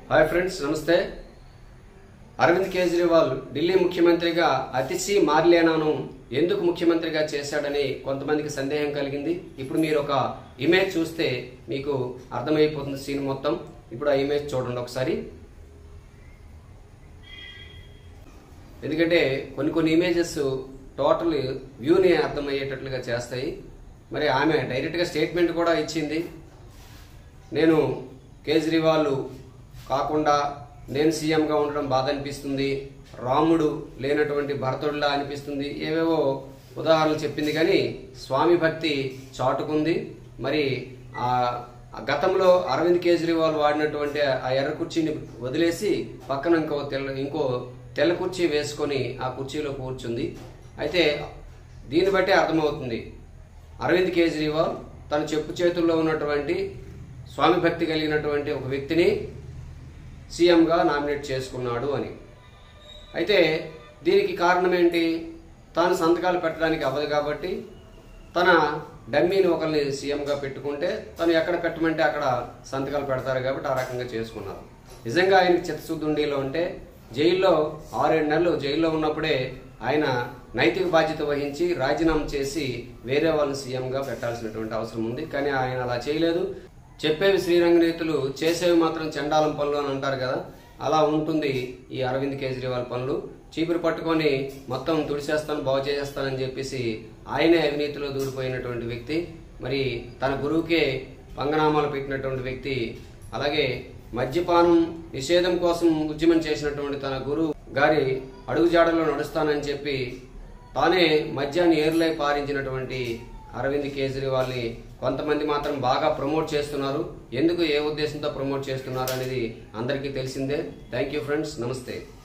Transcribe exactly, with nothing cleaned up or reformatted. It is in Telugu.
हाय फ्रेंड्स नमस्ते। అరవింద్ కేజ్రీవాల్ ఢిల్లీ ముఖ్యమంత్రిగా అతిశీ మార్లేనాను ఎందుకు ముఖ్యమంత్రిగా చేశాడని కొంతమందికి సందేహం కలిగింది। ఇప్పుడు మీరు ఒక ఇమేజ్ చూస్తే మీకు అర్థమైపోతుంది సీన్ మొత్తం। ఇప్పుడు ఆ ఇమేజ్ చూడండి ఒకసారి, ఎందుకంటే కొన్ని కొన్ని ఇమేజెస్ టోటల్ వ్యూని అర్థమయ్యేటట్లుగా చేస్తాయి। మరి ఆమె డైరెక్ట్గా స్టేట్మెంట్ కూడా ఇచ్చింది, నేను కేజ్రీవాల్ కాకుండా నేను సీఎంగా ఉండడం బాధ అనిపిస్తుంది, రాముడు లేనటువంటి భరతుడిలా అనిపిస్తుంది, ఏవేవో ఉదాహరణలు చెప్పింది। కానీ స్వామి భక్తి చాటుకుంది। మరి ఆ గతంలో అరవింద్ కేజ్రీవాల్ వాడినటువంటి ఆ ఎర్ర కుర్చీని వదిలేసి పక్కన ఇంకో తెల్ల ఇంకో తెల్ల కుర్చీ వేసుకొని ఆ కుర్చీలో కూర్చుంది। అయితే దీన్ని బట్టి అర్థమవుతుంది అరవింద్ కేజ్రీవాల్ తన చెప్పు చేతుల్లో ఉన్నటువంటి స్వామి భక్తి కలిగినటువంటి ఒక వ్యక్తిని సీఎంగా నామినేట్ చేసుకున్నాడు అని। అయితే దీనికి కారణం ఏంటి? తాను సంతకాలు పెట్టడానికి అవ్వదు కాబట్టి తన డమ్మీని ఒకరిని సీఎంగా పెట్టుకుంటే తను ఎక్కడ పెట్టమంటే అక్కడ సంతకాలు పెడతారు కాబట్టి ఆ రకంగా చేసుకున్నారు। నిజంగా ఆయనకి చిత్తశుద్ధి ఉండేలో ఉంటే జైల్లో ఆరేడు నెలలు జైల్లో ఉన్నప్పుడే ఆయన నైతిక బాధ్యత వహించి రాజీనామా చేసి వేరే వాళ్ళని సీఎంగా పెట్టాల్సినటువంటి అవసరం ఉంది। కానీ ఆయన అలా చేయలేదు। చెప్పేవి శ్రీరంగ నీతులు, చేసేవి మాత్రం చండాలం పనులు అని అంటారు కదా, అలా ఉంటుంది ఈ అరవింద్ కేజ్రీవాల్ పనులు। చీపురు పట్టుకొని మొత్తం తుడిచేస్తాను బాగు చేసేస్తానని చెప్పేసి ఆయనే అవినీతిలో దూరిపోయినటువంటి వ్యక్తి, మరి తన గురువుకే పంగనామాలు పెట్టినటువంటి వ్యక్తి, అలాగే మద్యపానం నిషేధం కోసం ఉద్యమం చేసినటువంటి తన గురువు గారి అడుగుజాడల్లో నడుస్తానని చెప్పి తానే మద్యాన్ని ఏరులై పారించినటువంటి అరవింద్ కేజ్రీవాల్ ని కొంతమంది మాత్రం బాగా ప్రమోట్ చేస్తున్నారు। ఎందుకు, ఏ ఉద్దేశంతో ప్రమోట్ చేస్తున్నారు అనేది అందరికీ తెలిసిందే। థ్యాంక్ యూ ఫ్రెండ్స్, నమస్తే।